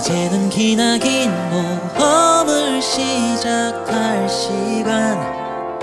이제는 기나긴 모험을 시작할 시간.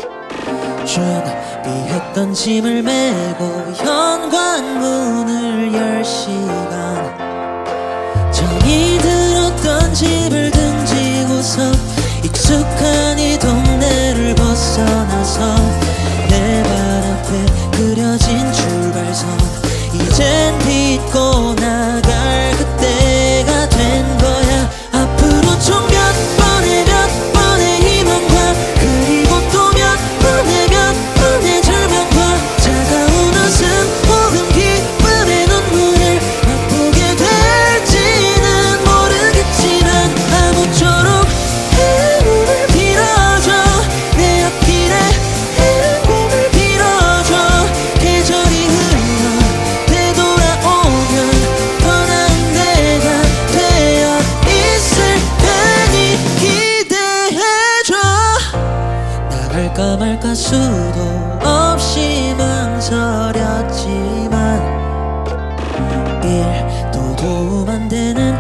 준비했던 짐을 메고 현관문을 열 시간. 정이 들었던 집을 등지고서 익숙한 이 동네를 벗어나서 내 발 앞에 그려진 출발선, 이젠 딛고 나갈 그때가 된 거야. 앞으로 총 몇 번의 희망과 그리고 또 몇 번의 절망과 차가운 웃음 혹은 기쁨의 눈물을 맛보게 될지는 모르겠지만 아무쪼록 행운을 빌어줘. 내 앞길에 행운을 빌어줘. 계절이 흘러 되돌아오면 더 나은 내가 되어 있을 테니 기대해줘. 나갈까 말까 수도 없이 망설였지만 일도 도움 안 되는